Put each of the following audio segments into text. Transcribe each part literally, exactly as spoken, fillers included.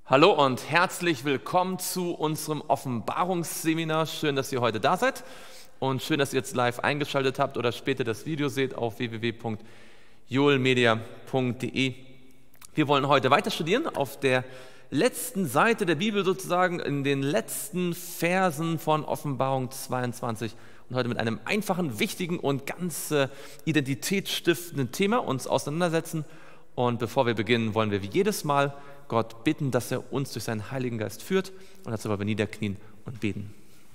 Hallo und herzlich willkommen zu unserem Offenbarungsseminar. Schön, dass ihr heute da seid und schön, dass ihr jetzt live eingeschaltet habt oder später das Video seht auf w w w punkt joelmedia punkt de. Wir wollen heute weiter studieren auf der letzten Seite der Bibel sozusagen, in den letzten Versen von Offenbarung zweiundzwanzig und heute mit einem einfachen, wichtigen und ganz äh, identitätsstiftenden Thema uns auseinandersetzen. Und bevor wir beginnen, wollen wir wie jedes Mal Gott bitten, dass er uns durch seinen Heiligen Geist führt, und dazu wollen wir niederknien und beten.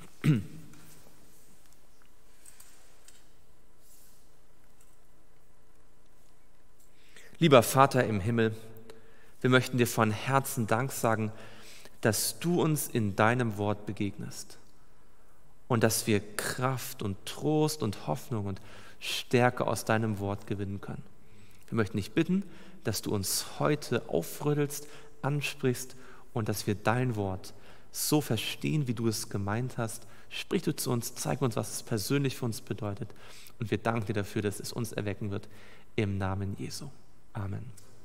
Lieber Vater im Himmel, wir möchten dir von Herzen Dank sagen, dass du uns in deinem Wort begegnest und dass wir Kraft und Trost und Hoffnung und Stärke aus deinem Wort gewinnen können. Wir möchten dich bitten, dass du uns heute aufrüttelst, ansprichst und dass wir dein Wort so verstehen, wie du es gemeint hast. Sprich du zu uns, zeig uns, was es persönlich für uns bedeutet, und wir danken dir dafür, dass es uns erwecken wird, im Namen Jesu. Amen.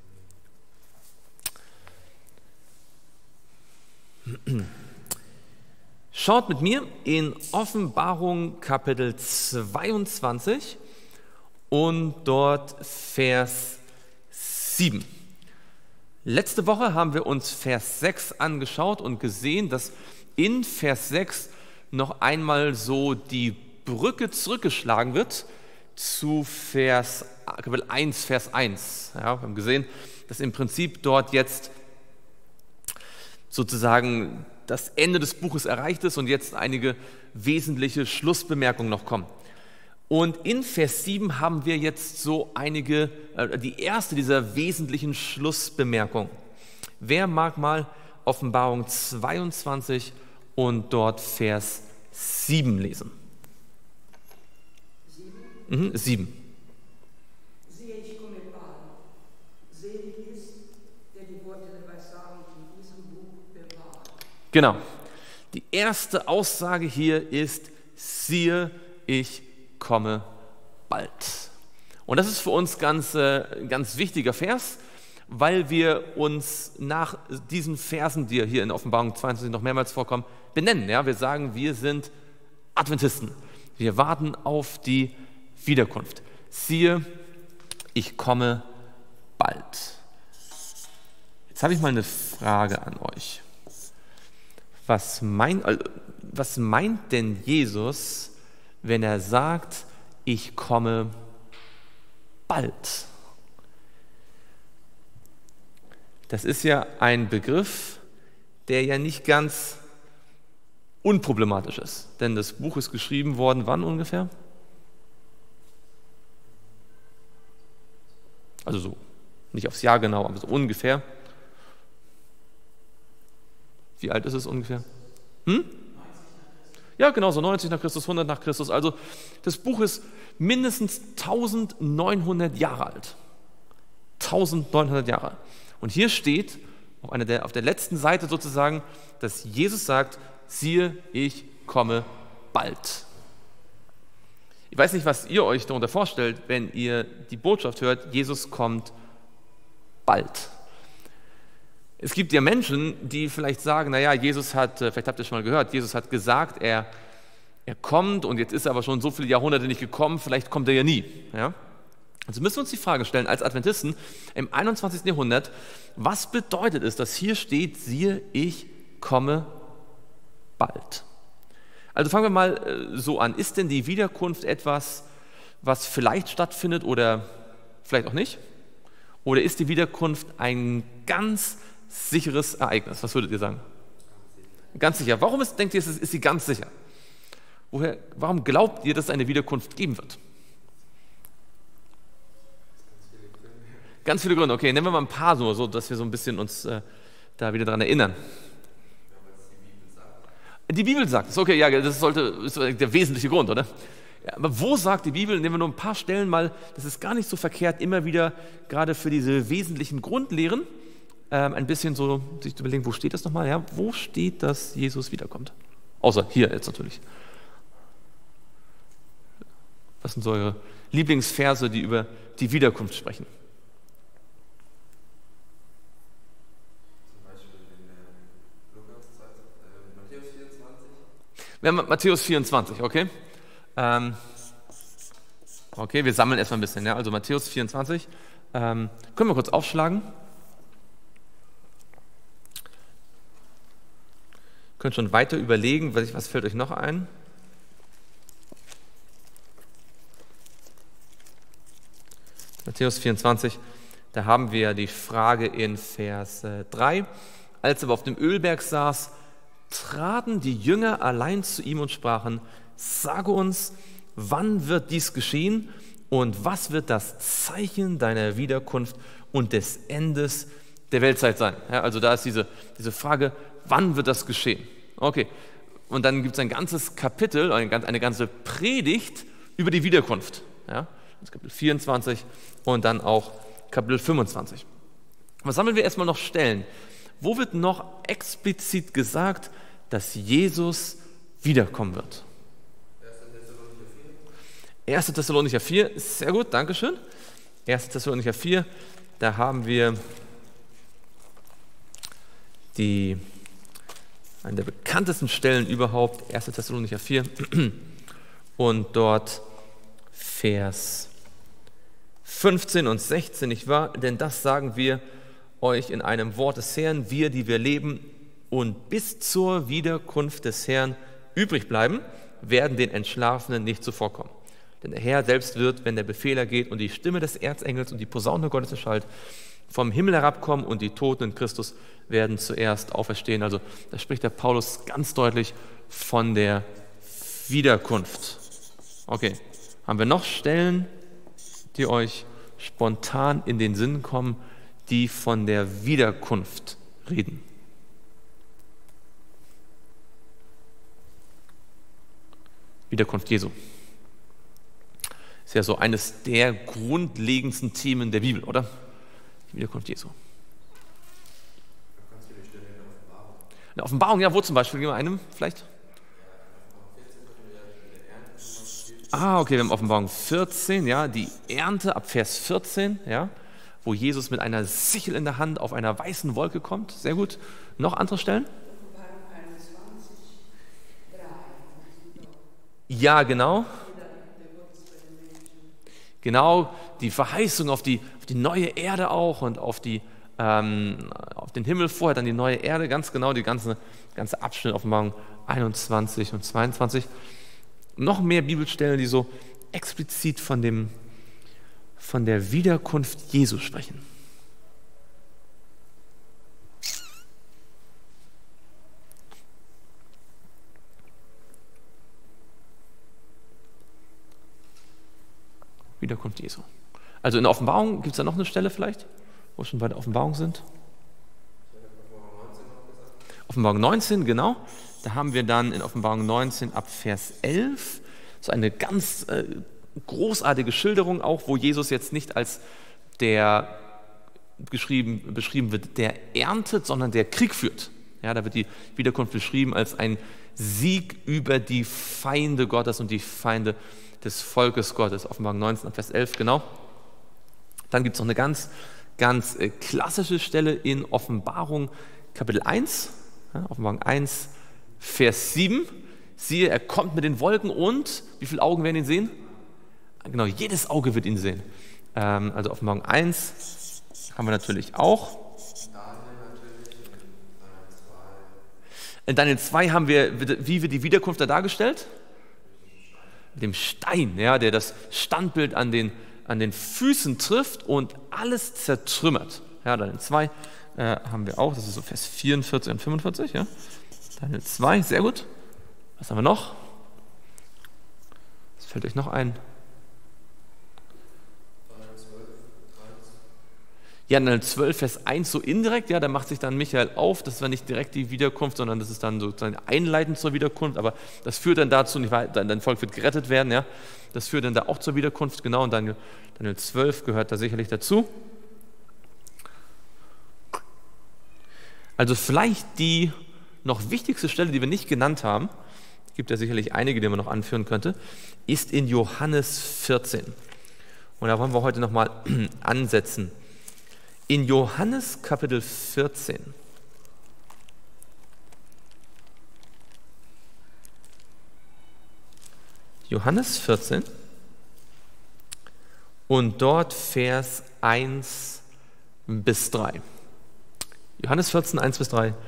Schaut mit mir in Offenbarung Kapitel zweiundzwanzig und dort Vers sieben. Letzte Woche haben wir uns Vers sechs angeschaut und gesehen, dass in Vers sechs noch einmal so die Brücke zurückgeschlagen wird zu Vers, Kapitel eins, Vers eins. Ja, wir haben gesehen, dass im Prinzip dort jetzt sozusagen das Ende des Buches erreicht ist und jetzt einige wesentliche Schlussbemerkungen noch kommen. Und in Vers sieben haben wir jetzt so einige, äh, die erste dieser wesentlichen Schlussbemerkungen. Wer mag mal Offenbarung zweiundzwanzig und dort Vers sieben lesen? Sieben? Mhm, sieben. Siehe, ich komme bald. Selig ist, der die Worte der Weissagung in diesem Buch bewahrt. Genau. Die erste Aussage hier ist: Siehe, ich komme bald. Und das ist für uns ganz, äh, ganz wichtiger Vers, weil wir uns nach diesen Versen, die hier in Offenbarung zweiundzwanzig noch mehrmals vorkommen, benennen. Ja? Wir sagen, wir sind Adventisten. Wir warten auf die Wiederkunft. Siehe, ich komme bald. Jetzt habe ich mal eine Frage an euch. Was, mein, was meint denn Jesus, wenn er sagt, ich komme bald? Das ist ja ein Begriff, der ja nicht ganz unproblematisch ist. Denn das Buch ist geschrieben worden, wann ungefähr? Also so, nicht aufs Jahr genau, aber so ungefähr. Wie alt ist es ungefähr? Hm? Ja, genau, so neunzig nach Christus, hundert nach Christus. Also das Buch ist mindestens neunzehnhundert Jahre alt. neunzehnhundert Jahre. Und hier steht, auf, einer der, auf der letzten Seite sozusagen, dass Jesus sagt, siehe, ich komme bald. Ich weiß nicht, was ihr euch darunter vorstellt, wenn ihr die Botschaft hört, Jesus kommt bald. Es gibt ja Menschen, die vielleicht sagen, naja, Jesus hat, vielleicht habt ihr schon mal gehört, Jesus hat gesagt, er, er kommt, und jetzt ist er aber schon so viele Jahrhunderte nicht gekommen, vielleicht kommt er ja nie. Ja? Also müssen wir uns die Frage stellen, als Adventisten im einundzwanzigsten Jahrhundert, was bedeutet es, dass hier steht, siehe, ich komme bald? Also fangen wir mal so an. Ist denn die Wiederkunft etwas, was vielleicht stattfindet oder vielleicht auch nicht? Oder ist die Wiederkunft ein ganz sicheres Ereignis? Was würdet ihr sagen? Ganz sicher. Warum ist, denkt ihr, ist, ist sie ganz sicher? Woher, warum glaubt ihr, dass es eine Wiederkunft geben wird? Ganz viele Gründe. Okay, nennen wir mal ein paar so, so dass wir so ein bisschen uns äh, da wieder daran erinnern. Die Bibel sagt es. Okay, ja, das sollte, ist der wesentliche Grund, oder? Ja, aber wo sagt die Bibel? Nehmen wir nur ein paar Stellen mal, das ist gar nicht so verkehrt, immer wieder gerade für diese wesentlichen Grundlehren ähm, ein bisschen so sich zu überlegen, wo steht das nochmal? Ja, wo steht, dass Jesus wiederkommt? Außer hier jetzt natürlich. Was sind so eure Lieblingsverse, die über die Wiederkunft sprechen? Zum Beispiel in der Wir haben Matthäus vierundzwanzig, okay? Ähm, okay, wir sammeln erstmal ein bisschen, ja? Also Matthäus vierundzwanzig. Ähm, können wir kurz aufschlagen? Könnt schon weiter überlegen, was, was fällt euch noch ein? Matthäus vierundzwanzig, da haben wir die Frage in Vers drei. Als er aber auf dem Ölberg saß, traten die Jünger allein zu ihm und sprachen: Sage uns, wann wird dies geschehen und was wird das Zeichen deiner Wiederkunft und des Endes der Weltzeit sein? Ja, also da ist diese, diese Frage, wann wird das geschehen? Okay, und dann gibt es ein ganzes Kapitel, eine ganze Predigt über die Wiederkunft. Ja, das Kapitel vierundzwanzig und dann auch Kapitel fünfundzwanzig. Was sammeln wir erstmal noch Stellen? Wo wird noch explizit gesagt, dass Jesus wiederkommen wird? erster Thessalonicher vier, sehr gut, danke schön. erster Thessalonicher vier, da haben wir die, eine der bekanntesten Stellen überhaupt, erster Thessalonicher vier, und dort Vers fünfzehn und sechzehn, nicht wahr? Denn das sagen wir euch in einem Wort des Herrn, wir, die wir leben und bis zur Wiederkunft des Herrn übrig bleiben, werden den Entschlafenen nicht zuvorkommen. Denn der Herr selbst wird, wenn der Befehler geht und die Stimme des Erzengels und die Posaune Gottes erschallt, vom Himmel herabkommen und die Toten in Christus werden zuerst auferstehen. Also da spricht der Paulus ganz deutlich von der Wiederkunft. Okay, haben wir noch Stellen, die euch spontan in den Sinn kommen, die von der Wiederkunft reden? Wiederkunft Jesu. Ist ja so eines der grundlegendsten Themen der Bibel, oder? Die Wiederkunft Jesu. Eine Offenbarung, ja, wo zum Beispiel? Gehen wir einem vielleicht? Ah, okay, wir haben Offenbarung vierzehn, ja, die Ernte ab Vers vierzehn, ja, wo Jesus mit einer Sichel in der Hand auf einer weißen Wolke kommt. Sehr gut. Noch andere Stellen? Ja, genau. Genau, die Verheißung auf die, auf die neue Erde auch und auf, die, ähm, auf den Himmel vorher, dann die neue Erde, ganz genau, die ganze, ganze Abschnitt, Offenbarung einundzwanzig und zweiundzwanzig. Noch mehr Bibelstellen, die so explizit von, dem, von der Wiederkunft Jesu sprechen. Wiederkunft Jesu. Also in der Offenbarung, gibt es da noch eine Stelle vielleicht, wo wir schon bei der Offenbarung sind? Offenbarung neunzehn, genau. Da haben wir dann in Offenbarung neunzehn ab Vers elf so eine ganz äh, großartige Schilderung auch, wo Jesus jetzt nicht als der geschrieben, beschrieben wird, der erntet, sondern der Krieg führt. Ja, da wird die Wiederkunft beschrieben als ein Sieg über die Feinde Gottes und die Feinde des Volkes Gottes. Offenbarung neunzehn, Vers elf, genau. Dann gibt es noch eine ganz, ganz äh, klassische Stelle in Offenbarung Kapitel eins, ja, Offenbarung eins, Vers sieben. Siehe, er kommt mit den Wolken und wie viele Augen werden ihn sehen? Genau, jedes Auge wird ihn sehen. Ähm, also Offenbarung eins haben wir natürlich auch. In Daniel zwei haben wir, wie wird die Wiederkunft da dargestellt? Mit dem Stein, ja, der das Standbild an den, an den Füßen trifft und alles zertrümmert. Ja, Daniel zwei äh, haben wir auch, das ist so Vers vierundvierzig und fünfundvierzig. Ja. Daniel zwei, sehr gut. Was haben wir noch? Was fällt euch noch ein? Ja, Daniel zwölf, Vers eins, so indirekt, ja, da macht sich dann Michael auf, das war nicht direkt die Wiederkunft, sondern das ist dann sozusagen einleitend zur Wiederkunft, aber das führt dann dazu, nicht wahr, dein Volk wird gerettet werden, ja, das führt dann da auch zur Wiederkunft, genau, und Daniel, Daniel zwölf gehört da sicherlich dazu. Also vielleicht die noch wichtigste Stelle, die wir nicht genannt haben, es gibt ja sicherlich einige, die man noch anführen könnte, ist in Johannes vierzehn. Und da wollen wir heute nochmal ansetzen. In Johannes Kapitel vierzehn. Johannes vierzehn und dort Vers eins bis drei. Johannes vierzehn, eins bis drei.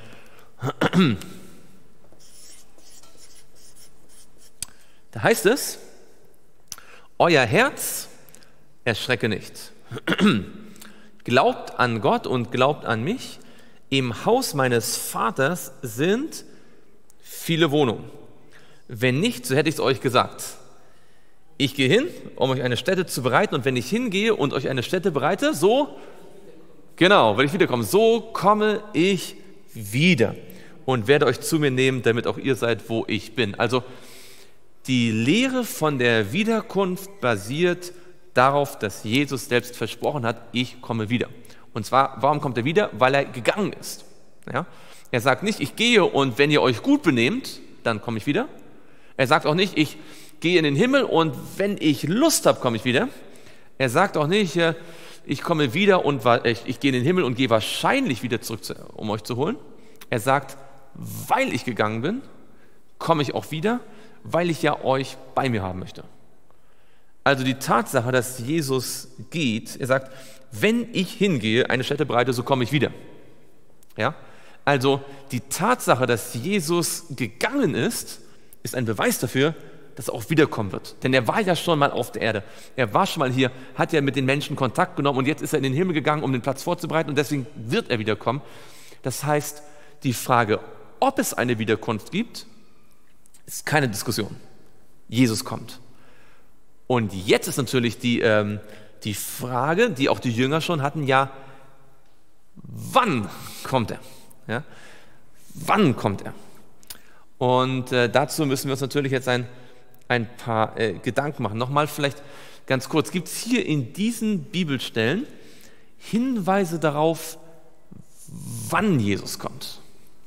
Da heißt es, euer Herz erschrecke nicht. Glaubt an Gott und glaubt an mich. Im Haus meines Vaters sind viele Wohnungen. Wenn nicht, so hätte ich es euch gesagt. Ich gehe hin, um euch eine Stätte zu bereiten, und wenn ich hingehe und euch eine Stätte bereite, so, genau, wenn ich wiederkomme, so komme ich wieder und werde euch zu mir nehmen, damit auch ihr seid, wo ich bin. Also die Lehre von der Wiederkunft basiert darauf, dass Jesus selbst versprochen hat, ich komme wieder. Und zwar, warum kommt er wieder? Weil er gegangen ist. Ja? Er sagt nicht, ich gehe und wenn ihr euch gut benehmt, dann komme ich wieder. Er sagt auch nicht, ich gehe in den Himmel und wenn ich Lust habe, komme ich wieder. Er sagt auch nicht, ich komme wieder und ich, ich gehe in den Himmel und gehe wahrscheinlich wieder zurück, um euch zu holen. Er sagt, weil ich gegangen bin, komme ich auch wieder, weil ich ja euch bei mir haben möchte. Also die Tatsache, dass Jesus geht, er sagt, wenn ich hingehe, eine Stätte bereite, so komme ich wieder. Ja? Also die Tatsache, dass Jesus gegangen ist, ist ein Beweis dafür, dass er auch wiederkommen wird. Denn er war ja schon mal auf der Erde. Er war schon mal hier, hat ja mit den Menschen Kontakt genommen und jetzt ist er in den Himmel gegangen, um den Platz vorzubereiten und deswegen wird er wiederkommen. Das heißt, die Frage, ob es eine Wiederkunft gibt, ist keine Diskussion. Jesus kommt. Und jetzt ist natürlich die, ähm, die Frage, die auch die Jünger schon hatten, ja, wann kommt er? Ja? Wann kommt er? Und äh, dazu müssen wir uns natürlich jetzt ein, ein paar äh, Gedanken machen. Nochmal vielleicht ganz kurz, gibt es hier in diesen Bibelstellen Hinweise darauf, wann Jesus kommt?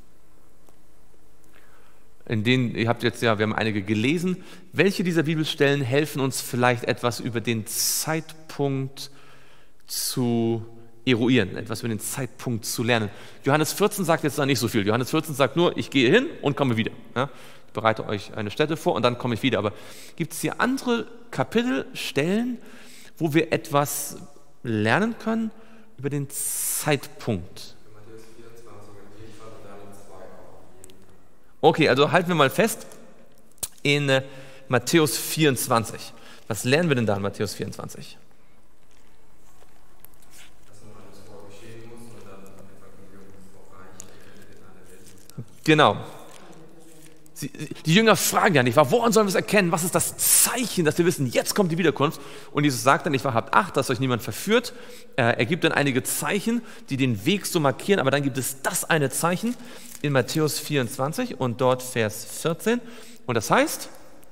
In denen, ihr habt jetzt ja, wir haben einige gelesen. Welche dieser Bibelstellen helfen uns vielleicht etwas über den Zeitpunkt zu eruieren, etwas über den Zeitpunkt zu lernen? Johannes vierzehn sagt jetzt da nicht so viel. Johannes vierzehn sagt nur, ich gehe hin und komme wieder. Ja, ich bereite euch eine Stätte vor und dann komme ich wieder. Aber gibt es hier andere Kapitel, Stellen, wo wir etwas lernen können über den Zeitpunkt? Okay, also halten wir mal fest in äh, Matthäus vierundzwanzig. Was lernen wir denn da in Matthäus vierundzwanzig? Genau. Sie, die Jünger fragen ja nicht, woran sollen wir es erkennen? Was ist das Zeichen, dass wir wissen, jetzt kommt die Wiederkunft? Und Jesus sagt dann, nicht wahr, habt Acht, dass euch niemand verführt. Äh, er gibt dann einige Zeichen, die den Weg so markieren, aber dann gibt es das eine Zeichen in Matthäus vierundzwanzig und dort Vers vierzehn. Und das heißt,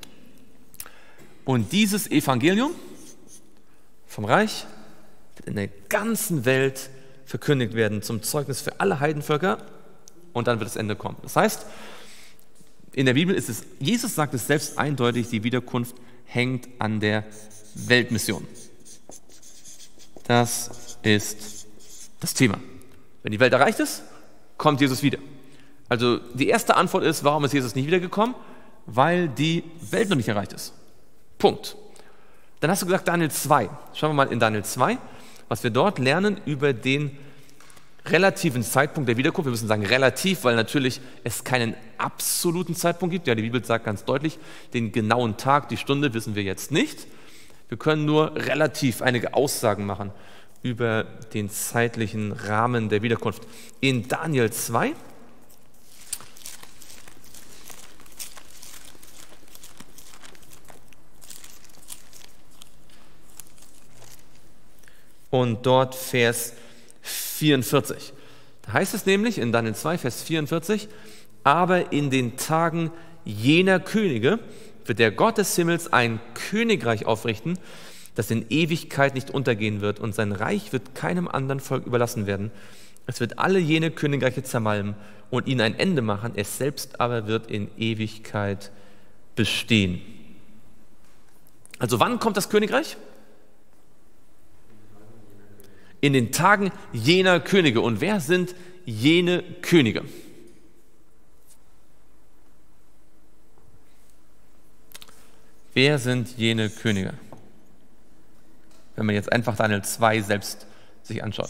und dieses Evangelium vom Reich wird in der ganzen Welt verkündigt werden zum Zeugnis für alle Heidenvölker und dann wird das Ende kommen. Das heißt, in der Bibel ist es, Jesus sagt es selbst eindeutig, die Wiederkunft hängt an der Weltmission. Das ist das Thema. Wenn die Welt erreicht ist, kommt Jesus wieder. Also die erste Antwort ist, warum ist Jesus nicht wiedergekommen? Weil die Welt noch nicht erreicht ist. Punkt. Dann hast du gesagt Daniel zwei. Schauen wir mal in Daniel zwei, was wir dort lernen über den relativen Zeitpunkt der Wiederkunft. Wir müssen sagen relativ, weil natürlich es keinen absoluten Zeitpunkt gibt. Ja, die Bibel sagt ganz deutlich, den genauen Tag, die Stunde wissen wir jetzt nicht. Wir können nur relativ einige Aussagen machen über den zeitlichen Rahmen der Wiederkunft. In Daniel zwei und dort Vers vierundvierzig. Da heißt es nämlich in Daniel zwei, Vers vierundvierzig, aber in den Tagen jener Könige wird der Gott des Himmels ein Königreich aufrichten, das in Ewigkeit nicht untergehen wird und sein Reich wird keinem anderen Volk überlassen werden. Es wird alle jene Königreiche zermalmen und ihnen ein Ende machen, es selbst aber wird in Ewigkeit bestehen. Also wann kommt das Königreich? In den Tagen jener Könige. Und wer sind jene Könige? Wer sind jene Könige? Wenn man jetzt einfach Daniel zwei selbst sich anschaut.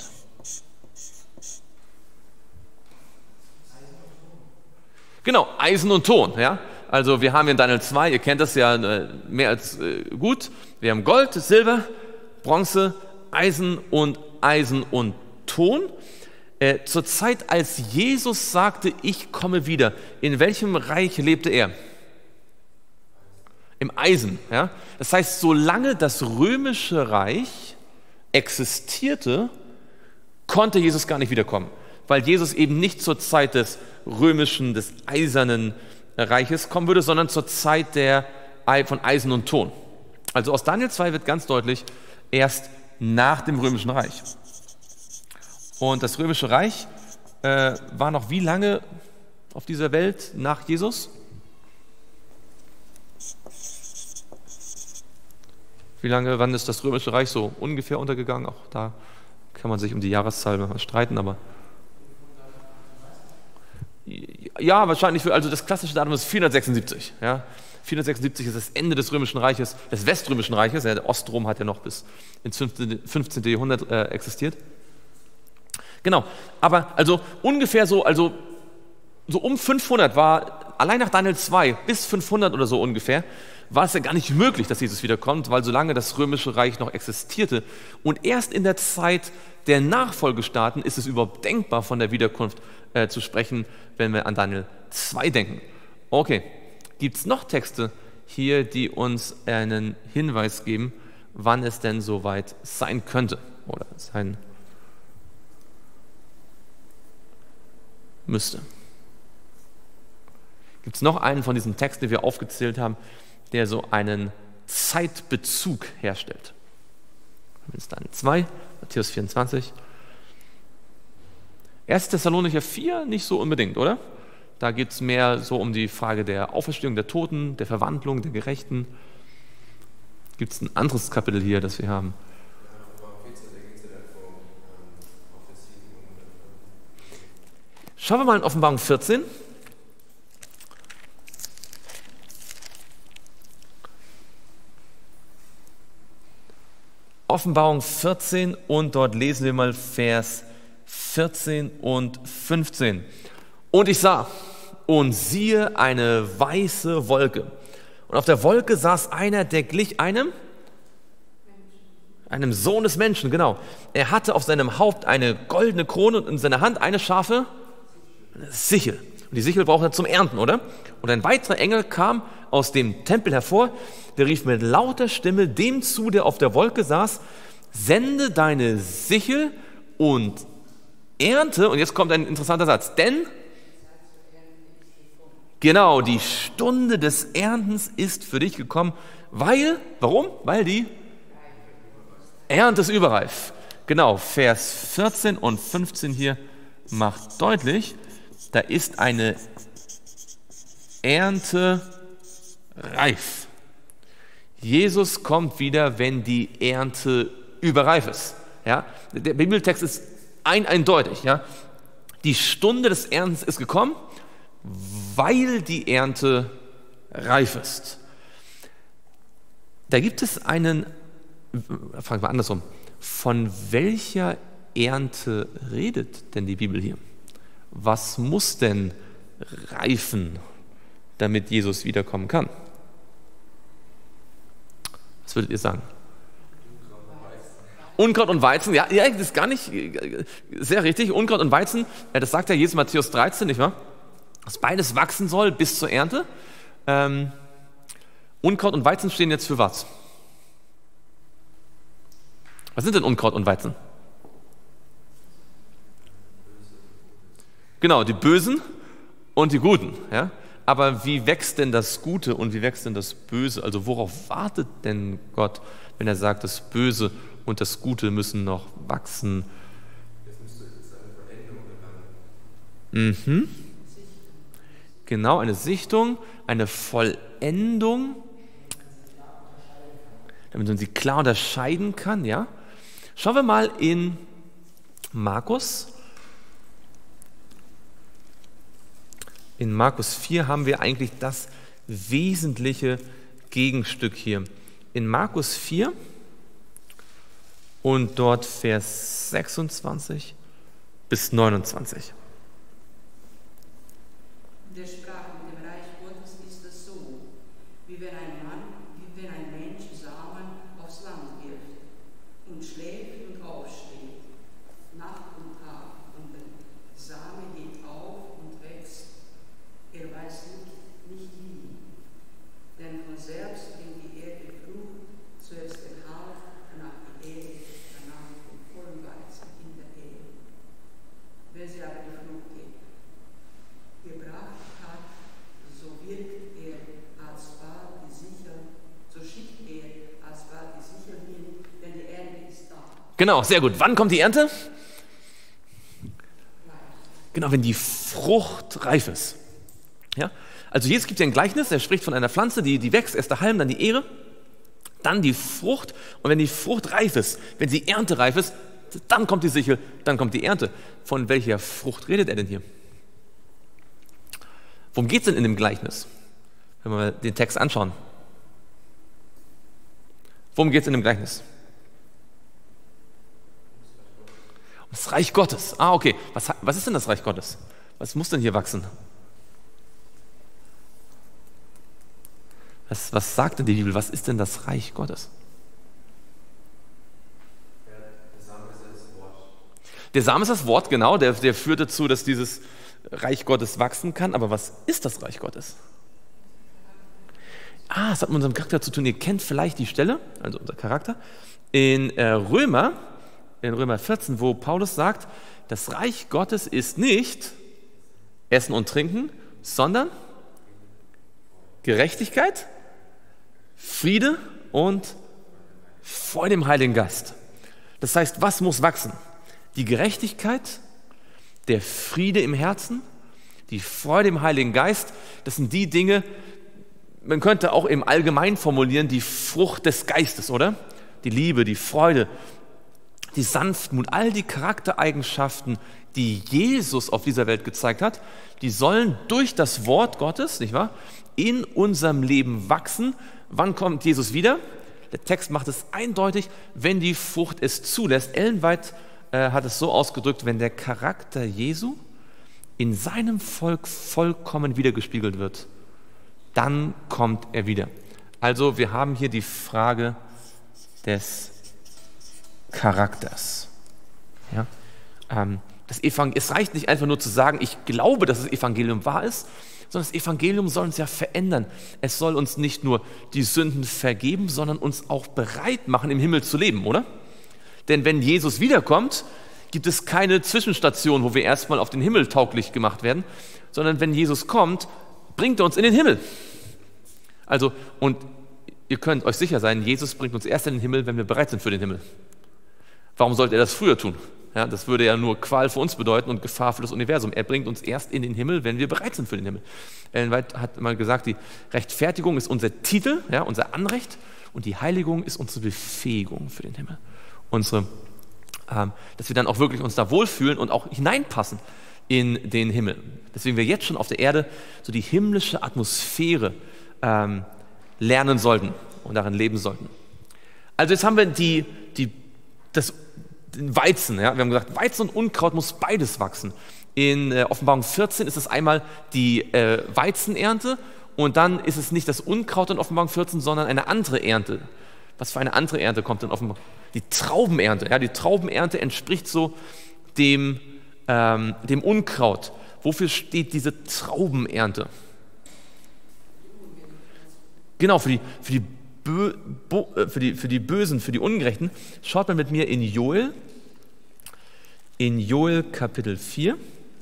Genau, Eisen und Ton. Ja? Also wir haben in Daniel zwei, ihr kennt das ja äh, mehr als äh, gut, wir haben Gold, Silber, Bronze, Eisen und Eisen und Ton. Äh, zur Zeit, als Jesus sagte, ich komme wieder, in welchem Reich lebte er? Im Eisen. Ja? Das heißt, solange das römische Reich existierte, konnte Jesus gar nicht wiederkommen, weil Jesus eben nicht zur Zeit des römischen, des eisernen Reiches kommen würde, sondern zur Zeit der, von Eisen und Ton. Also aus Daniel zwei wird ganz deutlich, erst nach dem römischen Reich. Und das römische Reich äh, war noch wie lange auf dieser Welt nach Jesus? Wie lange, wann ist das römische Reich so ungefähr untergegangen? Auch da kann man sich um die Jahreszahl mal streiten, aber ja, wahrscheinlich, für, also das klassische Datum ist vierhundertsechsundsiebzig. Ja? vierhundertsechsundsiebzig ist das Ende des römischen Reiches, des weströmischen Reiches. Ja, der Ostrom hat ja noch bis ins fünfzehnten Jahrhundert äh, existiert. Genau, aber also ungefähr so, also so um fünfhundert war, allein nach Daniel zwei bis fünfhundert oder so ungefähr, war es ja gar nicht möglich, dass Jesus wiederkommt, weil solange das römische Reich noch existierte und erst in der Zeit der Nachfolgestaaten ist es überhaupt denkbar, von der Wiederkunft äh, zu sprechen, wenn wir an Daniel zwei denken. Okay, gibt es noch Texte hier, die uns einen Hinweis geben, wann es denn soweit sein könnte oder sein müsste? Gibt es noch einen von diesen Texten, die wir aufgezählt haben, der so einen Zeitbezug herstellt? Daniel zwei, Matthäus vierundzwanzig. erster Thessalonicher vier nicht so unbedingt, oder? Da geht es mehr so um die Frage der Auferstehung der Toten, der Verwandlung der Gerechten. Gibt es ein anderes Kapitel hier, das wir haben? Schauen wir mal in Offenbarung vierzehn. Offenbarung vierzehn und dort lesen wir mal Vers vierzehn und fünfzehn. Und ich sah und siehe eine weiße Wolke. Und auf der Wolke saß einer, der glich einem, einem Sohn des Menschen, genau. Er hatte auf seinem Haupt eine goldene Krone und in seiner Hand eine scharfe Sichel. Und die Sichel braucht er zum Ernten, oder? Und ein weiterer Engel kam aus dem Tempel hervor, der rief mit lauter Stimme dem zu, der auf der Wolke saß, sende deine Sichel und ernte, und jetzt kommt ein interessanter Satz, denn, genau, die Stunde des Erntens ist für dich gekommen, weil, warum? Weil die Ernte ist überreif. Genau, Vers vierzehn und fünfzehn hier macht deutlich, da ist eine Ernte reif. Jesus kommt wieder, wenn die Ernte überreif ist. Ja? Der Bibeltext ist ein, eindeutig. Ja? Die Stunde des Erntens ist gekommen, weil die Ernte reif ist. Da gibt es einen, fragen wir andersrum, von welcher Ernte redet denn die Bibel hier? Was muss denn reifen, damit Jesus wiederkommen kann? Was würdet ihr sagen? Unkraut und Weizen, ja, ja, das ist gar nicht sehr richtig. Unkraut und Weizen, das sagt ja Jesus in Matthäus dreizehn, nicht wahr? Dass beides wachsen soll bis zur Ernte. Ähm, Unkraut und Weizen stehen jetzt für was? Was sind denn Unkraut und Weizen? Genau, die Bösen und die Guten. Ja? Aber wie wächst denn das Gute und wie wächst denn das Böse? Also worauf wartet denn Gott, wenn er sagt, das Böse und das Gute müssen noch wachsen? Mhm. Genau, eine Sichtung, eine Vollendung, damit man sie klar unterscheiden kann. Ja? Schauen wir mal in Markus. In Markus vier haben wir eigentlich das Wesentliche Gegenstück hier in Markus vier und dort Vers sechsundzwanzig bis neunundzwanzig. Der sprach, mit dem Reich Gottes ist es so, wie wenn ein Mann, wie wenn ein Mensch Samen aufs Land wirft und schläft und aufsteht, Nacht und Tag, und der Same geht auf und wächst. Er weiß nicht, nicht wie, denn von selbst bringt die Erde Frucht, zuerst den Halm, danach die Erde, danach den vollen Weizen in der Erde. Wenn sie aber die Frucht gebracht hat, so wirkt er alsbald die Sichel, so schickt er alsbald die Sichel hin, denn die Ernte ist da. Genau, sehr gut. Wann kommt die Ernte? Genau, wenn die Frucht reif ist. Ja? Also Jesus gibt ja ein Gleichnis, er spricht von einer Pflanze, die, die wächst, erst der Halm, dann die Ähre, dann die Frucht, und wenn die Frucht reif ist, wenn sie erntereif ist, dann kommt die Sichel, dann kommt die Ernte. Von welcher Frucht redet er denn hier? Worum geht es denn in dem Gleichnis? Wenn wir mal den Text anschauen. Worum geht es in dem Gleichnis? Um das Reich Gottes. Ah, okay. Was, was ist denn das Reich Gottes? Was muss denn hier wachsen? Was, was sagt denn die Bibel? Was ist denn das Reich Gottes? Der Same ist das Wort. Der Same ist das Wort, genau. Der, der führt dazu, dass dieses Reich Gottes wachsen kann. Aber was ist das Reich Gottes? Ah, es hat mit unserem Charakter zu tun. Ihr kennt vielleicht die Stelle, also unser Charakter, in äh, Römer, in Römer vierzehn, wo Paulus sagt, das Reich Gottes ist nicht Essen und Trinken, sondern Gerechtigkeit, Friede und Freude im Heiligen Geist. Das heißt, was muss wachsen? Die Gerechtigkeit, der Friede im Herzen, die Freude im Heiligen Geist, das sind die Dinge, man könnte auch im Allgemeinen formulieren, die Frucht des Geistes, oder? Die Liebe, die Freude, die Sanftmut, all die Charaktereigenschaften, die Jesus auf dieser Welt gezeigt hat, die sollen durch das Wort Gottes, nicht wahr, in unserem Leben wachsen. Wann kommt Jesus wieder? Der Text macht es eindeutig, wenn die Frucht es zulässt. Ellen White äh, hat es so ausgedrückt, wenn der Charakter Jesu in seinem Volk vollkommen wiedergespiegelt wird, dann kommt er wieder. Also wir haben hier die Frage des Charakters. Ja? Ähm, das Evangel- es reicht nicht einfach nur zu sagen, ich glaube, dass das Evangelium wahr ist, sondern das Evangelium soll uns ja verändern. Es soll uns nicht nur die Sünden vergeben, sondern uns auch bereit machen, im Himmel zu leben, oder? Denn wenn Jesus wiederkommt, gibt es keine Zwischenstation, wo wir erstmal auf den Himmel tauglich gemacht werden, sondern wenn Jesus kommt, bringt er uns in den Himmel. Also, und ihr könnt euch sicher sein, Jesus bringt uns erst in den Himmel, wenn wir bereit sind für den Himmel. Warum sollte er das früher tun? Ja, das würde ja nur Qual für uns bedeuten und Gefahr für das Universum. Er bringt uns erst in den Himmel, wenn wir bereit sind für den Himmel. Ellen White hat mal gesagt, die Rechtfertigung ist unser Titel, ja, unser Anrecht, und die Heiligung ist unsere Befähigung für den Himmel. Unsere, ähm, dass wir dann auch wirklich uns da wohlfühlen und auch hineinpassen in den Himmel. Deswegen wir jetzt schon auf der Erde so die himmlische Atmosphäre ähm, lernen sollten und darin leben sollten. Also jetzt haben wir die, die, das den Weizen, ja? Wir haben gesagt, Weizen und Unkraut muss beides wachsen. In äh, Offenbarung vierzehn ist es einmal die äh, Weizenernte und dann ist es nicht das Unkraut in Offenbarung vierzehn, sondern eine andere Ernte. Was für eine andere Ernte kommt in Offenbarung? Die Traubenernte. Ja? Die Traubenernte entspricht so dem, ähm, dem Unkraut. Wofür steht diese Traubenernte? Genau, für die, für die Bö, Bo, für, die, für die Bösen, für die Ungerechten. Schaut mal mit mir in Joel, in Joel Kapitel vier.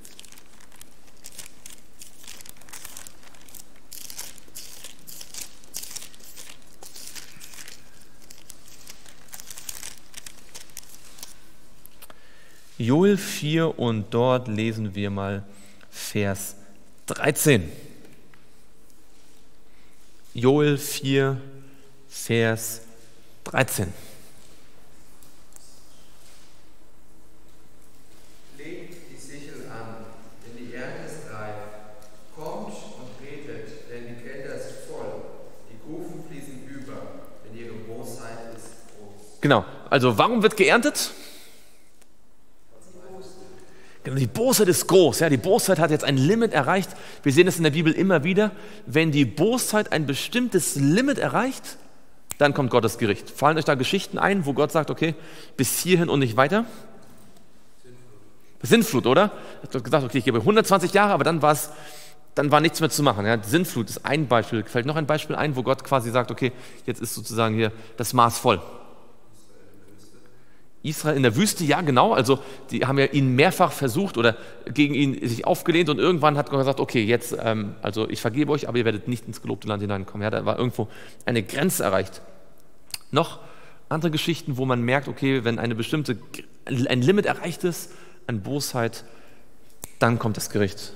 Joel vier und dort lesen wir mal Vers dreizehn. Joel vier, Vers dreizehn. Legt die Sichel an, denn die Ernte ist reif. Kommt und tretet, denn die Kelter ist voll. Die Kufen fließen Genau, also warum wird geerntet? Die Bosheit ist groß, ja, die Bosheit hat jetzt ein Limit erreicht. Wir sehen es in der Bibel immer wieder. Wenn die Bosheit ein bestimmtes Limit erreicht, dann kommt Gottes Gericht. Fallen euch da Geschichten ein, wo Gott sagt, okay, bis hierhin und nicht weiter? Sintflut, oder? Er hat gesagt, okay, ich gebe hundertzwanzig Jahre, aber dann war es, dann war nichts mehr zu machen. Ja, Sintflut ist ein Beispiel. Fällt noch ein Beispiel ein, wo Gott quasi sagt, okay, jetzt ist sozusagen hier das Maß voll. Israel in der Wüste, ja genau, also die haben ja ihn mehrfach versucht oder gegen ihn sich aufgelehnt und irgendwann hat Gott gesagt, okay, jetzt, ähm, also ich vergebe euch, aber ihr werdet nicht ins gelobte Land hineinkommen. Ja, da war irgendwo eine Grenze erreicht. Noch andere Geschichten, wo man merkt, okay, wenn eine bestimmte, ein Limit erreicht ist an Bosheit, dann kommt das Gericht.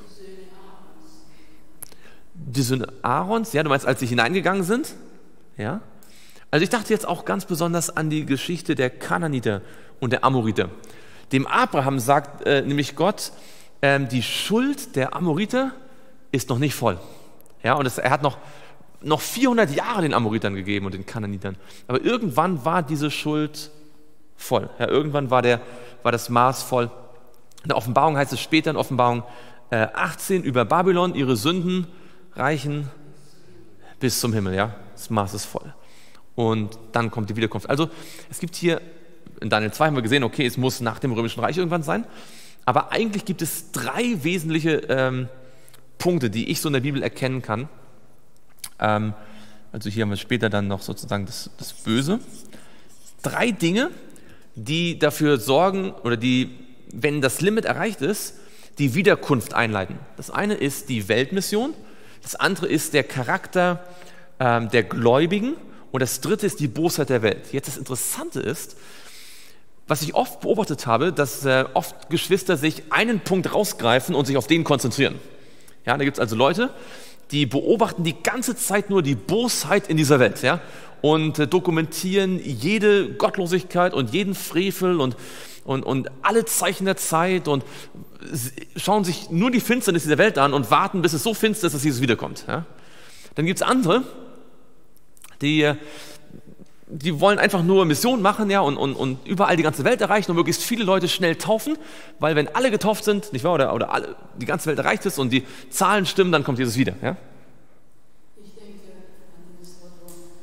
Die Söhne Aarons, ja, du meinst, als sie hineingegangen sind? Ja. Also ich dachte jetzt auch ganz besonders an die Geschichte der Kanaaniter und der Amoriter. Dem Abraham sagt äh, nämlich Gott, ähm, die Schuld der Amoriter ist noch nicht voll. Ja, und es, er hat noch, noch vierhundert Jahre den Amoritern gegeben und den Kanaanitern. Aber irgendwann war diese Schuld voll. Ja, irgendwann war, der, war das Maß voll. In der Offenbarung heißt es später, in Offenbarung äh, achtzehn, über Babylon, ihre Sünden reichen bis zum Himmel. Ja, das Maß ist voll. Und dann kommt die Wiederkunft. Also es gibt hier, in Daniel zwei haben wir gesehen, okay, es muss nach dem Römischen Reich irgendwann sein, aber eigentlich gibt es drei wesentliche ähm, Punkte, die ich so in der Bibel erkennen kann. Ähm, also hier haben wir später dann noch sozusagen das, das Böse. Drei Dinge, die dafür sorgen, oder die, wenn das Limit erreicht ist, die Wiederkunft einleiten. Das eine ist die Weltmission, das andere ist der Charakter ähm, der Gläubigen, und das dritte ist die Bosheit der Welt. Jetzt das Interessante ist, was ich oft beobachtet habe, dass äh, oft Geschwister sich einen Punkt rausgreifen und sich auf den konzentrieren. Ja, da gibt es also Leute, die beobachten die ganze Zeit nur die Bosheit in dieser Welt, ja, und äh, dokumentieren jede Gottlosigkeit und jeden Frevel und, und, und alle Zeichen der Zeit und schauen sich nur die Finsternis dieser Welt an und warten, bis es so finster ist, dass Jesus wiederkommt. Ja. Dann gibt es andere, Die, die wollen einfach nur Mission machen, ja, und, und, und überall die ganze Welt erreichen und möglichst viele Leute schnell taufen, weil wenn alle getauft sind, nicht wahr, oder, oder alle, die ganze Welt erreicht ist und die Zahlen stimmen, dann kommt Jesus wieder. Ja? Ich denke an das Wort,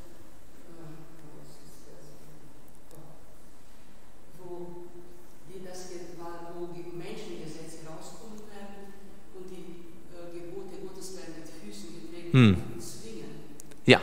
wo, die das, wo die Menschengesetze rauskommen werden und die äh, Gebote Gottes werden mit Füßen getreten hm. und zwingen. Ja.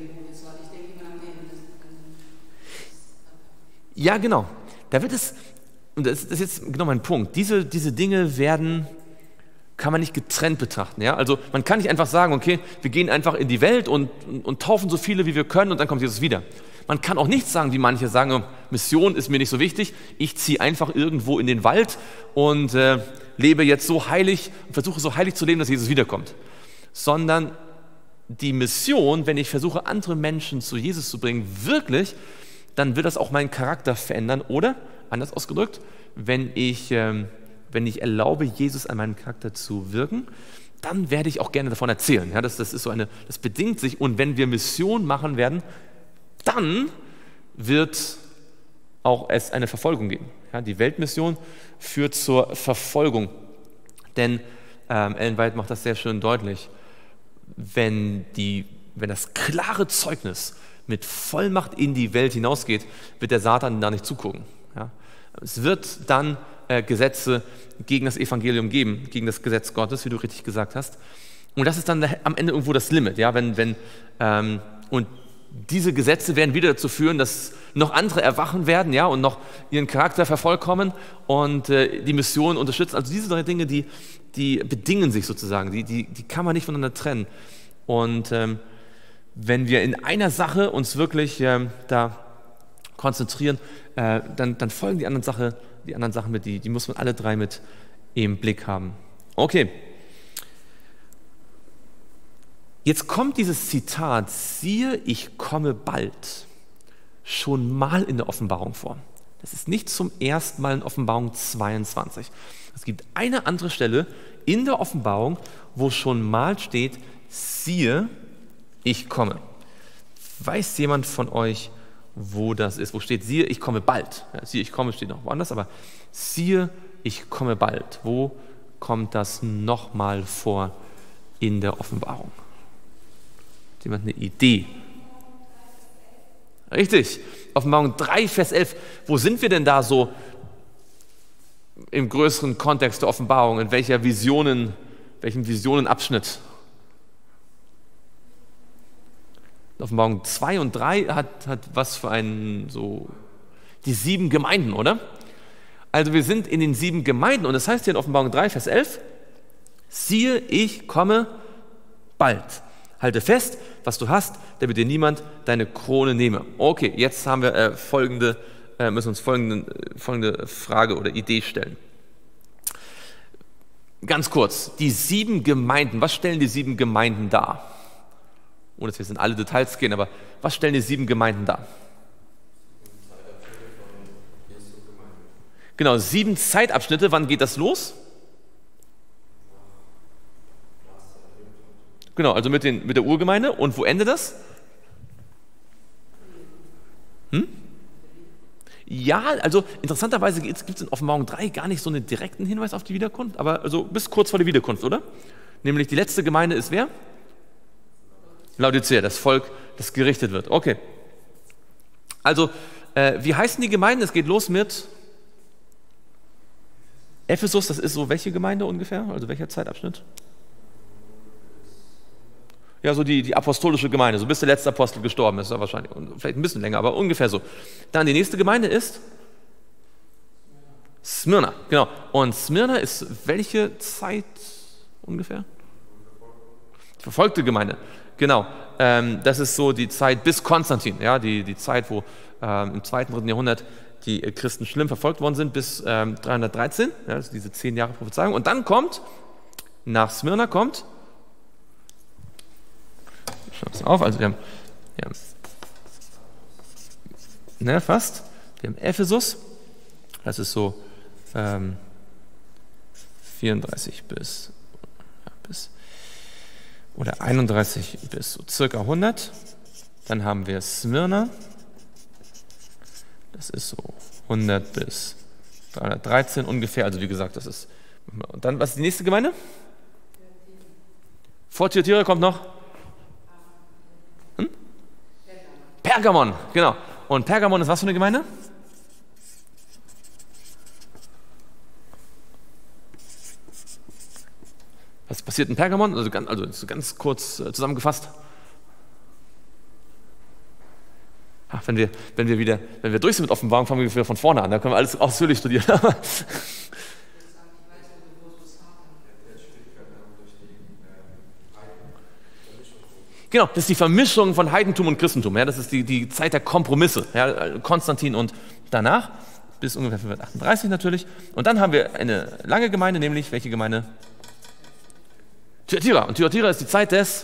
Ja, genau. Da wird es, und das ist jetzt genau mein Punkt, diese, diese Dinge werden, kann man nicht getrennt betrachten. Ja? Also man kann nicht einfach sagen, okay, wir gehen einfach in die Welt und, und, und taufen so viele, wie wir können und dann kommt Jesus wieder. Man kann auch nicht sagen, wie manche sagen, Mission ist mir nicht so wichtig, ich ziehe einfach irgendwo in den Wald und äh, lebe jetzt so heilig, versuche so heilig zu leben, dass Jesus wiederkommt. Sondern die Mission, wenn ich versuche, andere Menschen zu Jesus zu bringen, wirklich, dann wird das auch meinen Charakter verändern. Oder, anders ausgedrückt, wenn ich, ähm, wenn ich erlaube, Jesus an meinem Charakter zu wirken, dann werde ich auch gerne davon erzählen. Ja, das, das ist so eine, das bedingt sich. Und wenn wir Mission machen werden, dann wird auch es eine Verfolgung geben. Ja, die Weltmission führt zur Verfolgung. Denn ähm, Ellen White macht das sehr schön deutlich. Wenn, die, wenn das klare Zeugnis mit Vollmacht in die Welt hinausgeht, wird der Satan da nicht zugucken. Ja? Es wird dann äh, Gesetze gegen das Evangelium geben, gegen das Gesetz Gottes, wie du richtig gesagt hast. Und das ist dann am Ende irgendwo das Limit. Ja? Wenn, wenn, ähm, und diese Gesetze werden wieder dazu führen, dass noch andere erwachen werden, ja, und noch ihren Charakter vervollkommen und äh, die Mission unterstützen. Also diese drei Dinge, die, die bedingen sich sozusagen, die, die, die kann man nicht voneinander trennen. Und ähm, wenn wir in einer Sache uns wirklich äh, da konzentrieren, äh, dann, dann folgen die anderen, Sache, die anderen Sachen mit, die, die muss man alle drei mit im Blick haben. Okay. Jetzt kommt dieses Zitat, siehe, ich komme bald, schon mal in der Offenbarung vor. Das ist nicht zum ersten Mal in Offenbarung zweiundzwanzig. Es gibt eine andere Stelle in der Offenbarung, wo schon mal steht, siehe, ich komme. Weiß jemand von euch, wo das ist. Wo steht, siehe, ich komme bald. Ja, siehe, ich komme steht noch woanders, aber siehe, ich komme bald. Wo kommt das nochmal vor in der Offenbarung? Hat jemand eine Idee? Richtig, Offenbarung drei, Vers elf. Wo sind wir denn da so im größeren Kontext der Offenbarung? In welcher Visionen, welchem Visionenabschnitt? Offenbarung zwei und drei hat, hat was für einen, so, die sieben Gemeinden, oder? Also wir sind in den sieben Gemeinden und das heißt hier in Offenbarung drei, Vers elf, siehe, ich komme bald. Halte fest, was du hast, damit dir niemand deine Krone nehme. Okay, jetzt haben wir äh, folgende, äh, müssen uns folgende, äh, folgende Frage oder Idee stellen. Ganz kurz, die sieben Gemeinden, was stellen die sieben Gemeinden dar? Ohne dass wir jetzt in alle Details gehen, aber was stellen die sieben Gemeinden dar? Genau, sieben Zeitabschnitte, wann geht das los? Genau, also mit, den, mit der Urgemeinde. Und wo endet das? Hm? Ja, also interessanterweise gibt es in Offenbarung drei gar nicht so einen direkten Hinweis auf die Wiederkunft, aber also bis kurz vor der Wiederkunft, oder? Nämlich die letzte Gemeinde ist wer? Laodicea, das Volk, das gerichtet wird. Okay. Also, äh, wie heißen die Gemeinden? Es geht los mit Ephesus, das ist so welche Gemeinde ungefähr? Also welcher Zeitabschnitt? Ja, so die, die apostolische Gemeinde, so bis der letzte Apostel gestorben ist, ja, wahrscheinlich. Und vielleicht ein bisschen länger, aber ungefähr so. Dann die nächste Gemeinde ist Smyrna, genau. Und Smyrna ist welche Zeit ungefähr? Die verfolgte Gemeinde. Genau, ähm, das ist so die Zeit bis Konstantin, ja, die, die Zeit, wo ähm, im zweiten, dritten Jahrhundert die äh, Christen schlimm verfolgt worden sind, bis ähm, dreihundertdreizehn, ja, das ist diese zehn Jahre Prophezeiung. Und dann kommt, nach Smyrna kommt, ich schau das auf, also wir haben, wir haben ne, fast, wir haben Ephesus, das ist so ähm, vierunddreißig bis, ja, bis oder einunddreißig bis so circa hundert. Dann haben wir Smyrna, das ist so hundert bis dreihundertdreizehn ungefähr, also wie gesagt, das ist, und dann, was ist die nächste Gemeinde? Vor Thyatira kommt noch hm? Pergamon, genau. Und Pergamon ist was für eine Gemeinde? Was passiert in Pergamon? Also ganz, also ganz kurz äh, zusammengefasst. Ach, wenn, wir, wenn, wir wieder, wenn wir durch sind mit Offenbarung, fangen wir wieder von vorne an. Da können wir alles ausführlich studieren. Genau, das ist die Vermischung von Heidentum und Christentum. Ja, das ist die, die Zeit der Kompromisse. Ja, Konstantin und danach, bis ungefähr fünfhundertachtunddreißig natürlich. Und dann haben wir eine lange Gemeinde, nämlich welche Gemeinde? Thyatira. Und Thyatira ist die Zeit des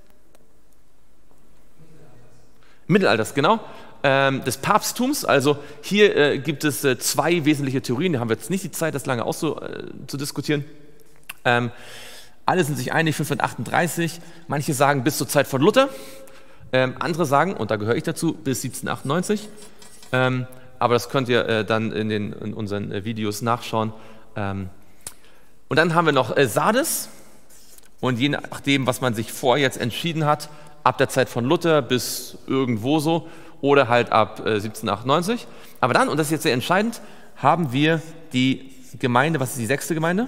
Mittelalters, genau, ähm, des Papsttums. Also hier äh, gibt es äh, zwei wesentliche Theorien. Da haben wir jetzt nicht die Zeit, das lange auszudiskutieren. Äh, ähm, alle sind sich einig, fünfhundertachtunddreißig. Manche sagen bis zur Zeit von Luther. Ähm, andere sagen, und da gehöre ich dazu, bis siebzehnhundertachtundneunzig. Ähm, aber das könnt ihr äh, dann in, den, in unseren äh, Videos nachschauen. Ähm, und dann haben wir noch äh, Sardes. Und je nachdem, was man sich vor jetzt entschieden hat, ab der Zeit von Luther bis irgendwo so oder halt ab äh, siebzehnhundertachtundneunzig. Aber dann, und das ist jetzt sehr entscheidend, haben wir die Gemeinde, was ist die sechste Gemeinde?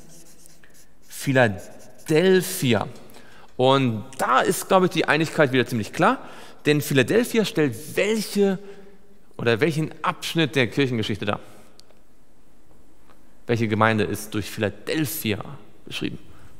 Philadelphia. Und da ist, glaube ich, die Einigkeit wieder ziemlich klar, denn Philadelphia stellt welche oder welchen Abschnitt der Kirchengeschichte dar? Welche Gemeinde ist durch Philadelphia beschrieben?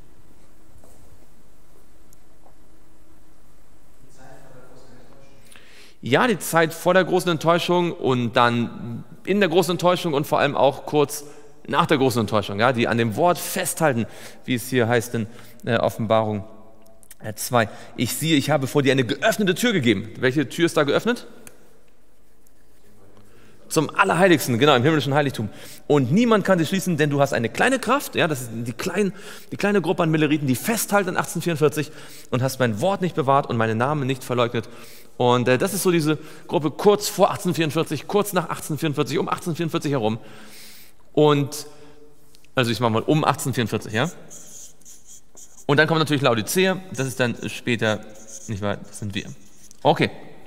Ja, die Zeit vor der großen Enttäuschung und dann in der großen Enttäuschung und vor allem auch kurz nach der großen Enttäuschung, ja, die an dem Wort festhalten, wie es hier heißt in äh, Offenbarung zwei. Ich siehe, ich habe vor dir eine geöffnete Tür gegeben. Welche Tür ist da geöffnet? Zum Allerheiligsten, genau, im himmlischen Heiligtum. Und niemand kann dich schließen, denn du hast eine kleine Kraft, ja, das ist die, klein, die kleine Gruppe an Milleriten, die festhalten an achtzehnhundertvierundvierzig und hast mein Wort nicht bewahrt und meinen Namen nicht verleugnet. Und äh, das ist so diese Gruppe kurz vor achtzehnhundertvierundvierzig, kurz nach achtzehnhundertvierundvierzig, um achtzehnhundertvierundvierzig herum. Und, also ich mache mal um achtzehnhundertvierundvierzig, ja. Und dann kommt natürlich Laodicea, das ist dann später, nicht wahr, das sind wir. Okay.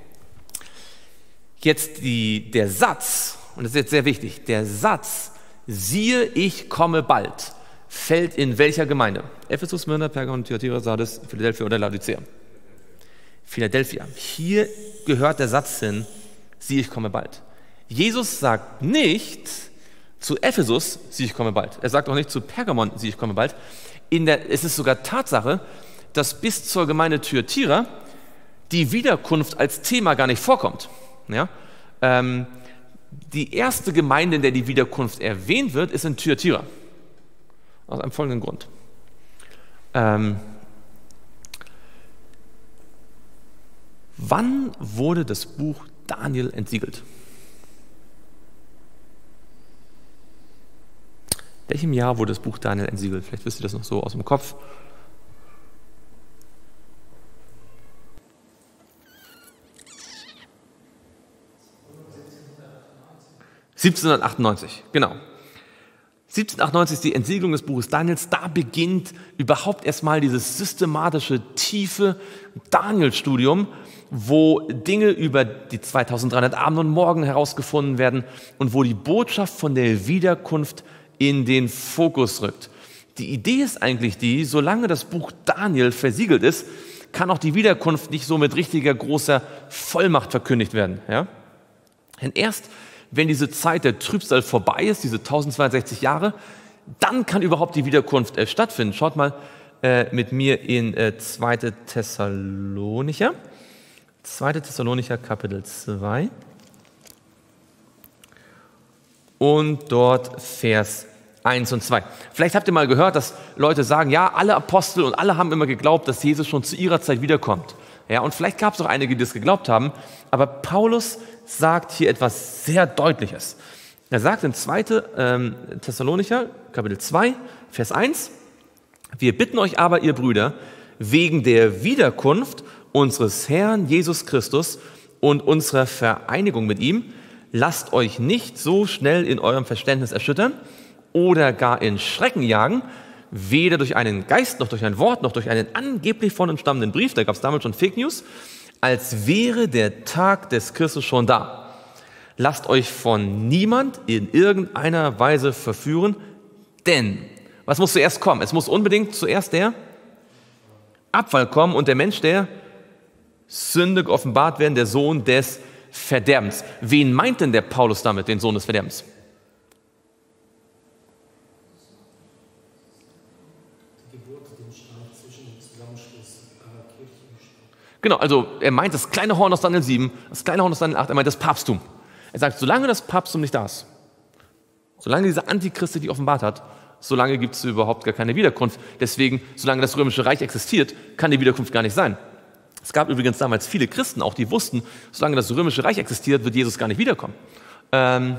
Jetzt die, der Satz, und das ist jetzt sehr wichtig, der Satz, siehe, ich komme bald, fällt in welcher Gemeinde? Ephesus, Smyrna, Pergamon, Thyatira, Sardes, Philadelphia oder Laodicea? Philadelphia. Hier gehört der Satz hin, siehe, ich komme bald. Jesus sagt nicht zu Ephesus, siehe, ich komme bald. Er sagt auch nicht zu Pergamon, siehe, ich komme bald. In der, es ist sogar Tatsache, dass bis zur Gemeinde Thyatira die Wiederkunft als Thema gar nicht vorkommt. Ja? Ähm, die erste Gemeinde, in der die Wiederkunft erwähnt wird, ist in Thyatira. Aus einem folgenden Grund. Ähm, wann wurde das Buch Daniel entsiegelt? In welchem Jahr wurde das Buch Daniel entsiegelt? Vielleicht wisst ihr das noch so aus dem Kopf. siebzehnhundertachtundneunzig, genau. siebzehnhundertachtundneunzig ist die Entsiegelung des Buches Daniels. Da beginnt überhaupt erstmal dieses systematische, tiefe Daniel-Studium, wo Dinge über die zweitausenddreihundert Abende und Morgen herausgefunden werden und wo die Botschaft von der Wiederkunft in den Fokus rückt. Die Idee ist eigentlich die, solange das Buch Daniel versiegelt ist, kann auch die Wiederkunft nicht so mit richtiger großer Vollmacht verkündigt werden. Ja? Denn erst wenn diese Zeit der Trübsal vorbei ist, diese tausendzweihundertsechzig Jahre, dann kann überhaupt die Wiederkunft äh, stattfinden. Schaut mal äh, mit mir in äh, zweite Thessalonicher, zweite Thessalonicher Kapitel zwei und dort Vers eins und zwei. Vielleicht habt ihr mal gehört, dass Leute sagen, ja, alle Apostel und alle haben immer geglaubt, dass Jesus schon zu ihrer Zeit wiederkommt. Ja, und vielleicht gab es auch einige, die das geglaubt haben, aber Paulus sagt hier etwas sehr Deutliches. Er sagt in zweite Ähm, Thessalonicher, Kapitel zwei, Vers eins, wir bitten euch aber, ihr Brüder, wegen der Wiederkunft unseres Herrn Jesus Christus und unserer Vereinigung mit ihm, lasst euch nicht so schnell in eurem Verständnis erschüttern oder gar in Schrecken jagen, weder durch einen Geist, noch durch ein Wort, noch durch einen angeblich von uns stammenden Brief, da gab es damals schon Fake News, als wäre der Tag des Christus schon da. Lasst euch von niemand in irgendeiner Weise verführen, denn, was muss zuerst kommen? Es muss unbedingt zuerst der Abfall kommen und der Mensch der Sünde geoffenbart werden, der Sohn des Verderbens. Wen meint denn der Paulus damit, den Sohn des Verderbens? Genau, also er meint das kleine Horn aus Daniel sieben, das kleine Horn aus Daniel acht, er meint das Papsttum. Er sagt, solange das Papsttum nicht da ist, solange dieser Antichrist sich offenbart hat, solange gibt es überhaupt gar keine Wiederkunft. Deswegen, solange das Römische Reich existiert, kann die Wiederkunft gar nicht sein. Es gab übrigens damals viele Christen, auch die wussten, solange das Römische Reich existiert, wird Jesus gar nicht wiederkommen. Ähm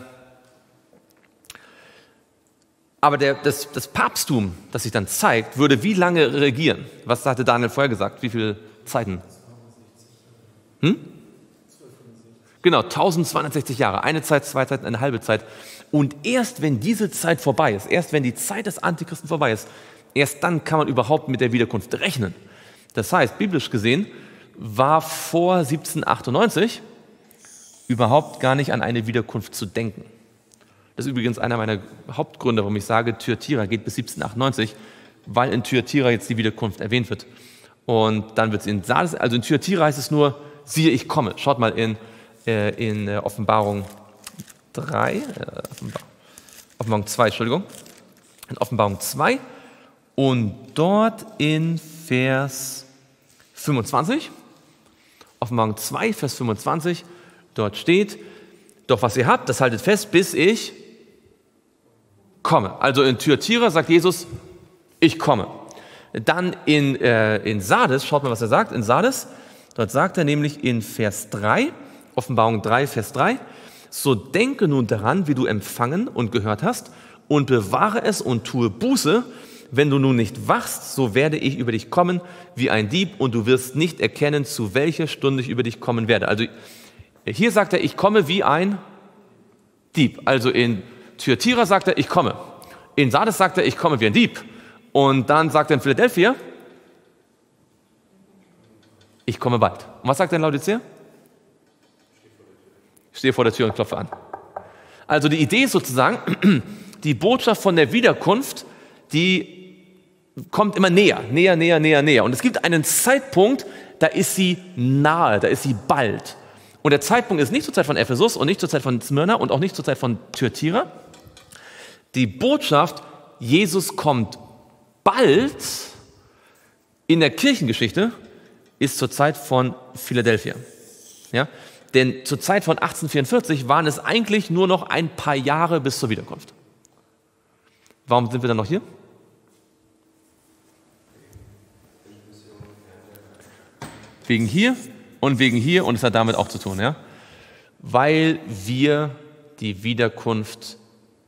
Aber der, das, das Papsttum, das sich dann zeigt, würde wie lange regieren? Was hatte Daniel vorher gesagt? Wie viele Zeiten? Hm? Genau, tausendzweihundertsechzig Jahre. Eine Zeit, zwei Zeiten, eine halbe Zeit. Und erst wenn diese Zeit vorbei ist, erst wenn die Zeit des Antichristen vorbei ist, erst dann kann man überhaupt mit der Wiederkunft rechnen. Das heißt, biblisch gesehen, war vor siebzehnhundertachtundneunzig überhaupt gar nicht an eine Wiederkunft zu denken. Das ist übrigens einer meiner Hauptgründe, warum ich sage, Thyatira geht bis siebzehnhundertachtundneunzig, weil in Thyatira jetzt die Wiederkunft erwähnt wird. Und dann wird es in Sardes, also in Thyatira heißt es nur, siehe, ich komme. Schaut mal in, äh, in äh, Offenbarung drei, äh, Offenbar, Offenbarung zwei, Entschuldigung, in Offenbarung zwei und dort in Vers fünfundzwanzig, Offenbarung zwei, Vers fünfundzwanzig, dort steht, doch was ihr habt, das haltet fest, bis ich komme. Also in Thyatira sagt Jesus, ich komme. Dann in, äh, in Sardes, schaut mal, was er sagt, in Sardes, dort sagt er nämlich in Vers drei, Offenbarung drei, Vers drei, So denke nun daran, wie du empfangen und gehört hast, und bewahre es und tue Buße. Wenn du nun nicht wachst, so werde ich über dich kommen wie ein Dieb, und du wirst nicht erkennen, zu welcher Stunde ich über dich kommen werde. Also hier sagt er, ich komme wie ein Dieb. Also in Thyatira sagt er, ich komme. In Sardes sagt er, ich komme wie ein Dieb. Und dann sagt er in Philadelphia, ich komme bald. Und was sagt er in Laodicea? Ich stehe vor der Tür und klopfe an. Also die Idee ist sozusagen, die Botschaft von der Wiederkunft, die kommt immer näher, näher, näher, näher, näher. Und es gibt einen Zeitpunkt, da ist sie nahe, da ist sie bald. Und der Zeitpunkt ist nicht zur Zeit von Ephesus und nicht zur Zeit von Smyrna und auch nicht zur Zeit von Thyatira. Die Botschaft, Jesus kommt bald in der Kirchengeschichte, ist zur Zeit von Philadelphia. Ja? Denn zur Zeit von achtzehnhundertvierundvierzig waren es eigentlich nur noch ein paar Jahre bis zur Wiederkunft. Warum sind wir dann noch hier? Wegen hier und wegen hier, und es hat damit auch zu tun, ja? Weil wir die Wiederkunft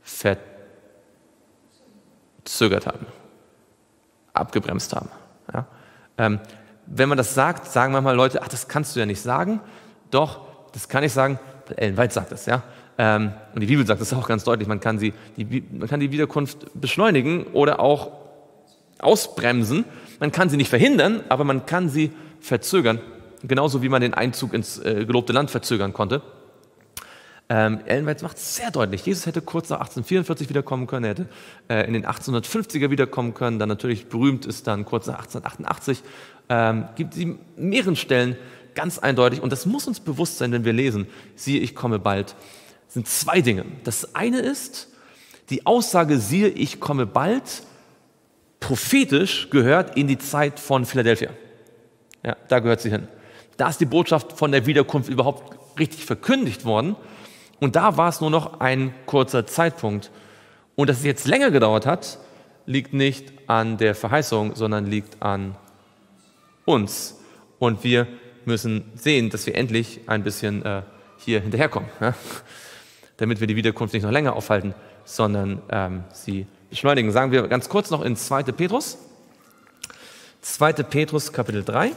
verzögert haben, abgebremst haben. Ja? Ähm, wenn man das sagt, sagen manchmal Leute, ach, das kannst du ja nicht sagen. Doch, das kann ich sagen, Ellen White sagt das, ja. Ähm, und die Bibel sagt das auch ganz deutlich, man kann, sie, die, man kann die Wiederkunft beschleunigen oder auch ausbremsen. Man kann sie nicht verhindern, aber man kann sie verzögern. Genauso wie man den Einzug ins äh, gelobte Land verzögern konnte. Ähm, Ellen White macht es sehr deutlich. Jesus hätte kurz nach achtzehnhundertvierundvierzig wiederkommen können, er hätte äh, in den achtzehnhundertfünfziger wiederkommen können, dann natürlich berühmt ist dann kurz nach achtzehnhundertachtundachtzig. Ähm, gibt sie in mehreren Stellen ganz eindeutig, und das muss uns bewusst sein, wenn wir lesen, siehe, ich komme bald, sind zwei Dinge. Das eine ist, die Aussage, siehe, ich komme bald, prophetisch gehört in die Zeit von Philadelphia. Ja, da gehört sie hin. Da ist die Botschaft von der Wiederkunft überhaupt richtig verkündigt worden. Und da war es nur noch ein kurzer Zeitpunkt. Und dass es jetzt länger gedauert hat, liegt nicht an der Verheißung, sondern liegt an uns. Und wir müssen sehen, dass wir endlich ein bisschen äh, hier hinterherkommen, ja? Damit wir die Wiederkunft nicht noch länger aufhalten, sondern ähm, sie beschleunigen. Sagen wir ganz kurz noch in zweiter Petrus. zweiter Petrus, Kapitel drei.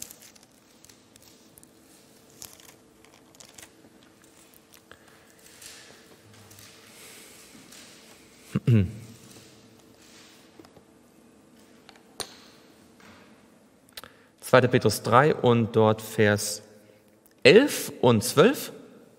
zweiter Petrus drei und dort Vers elf und zwölf.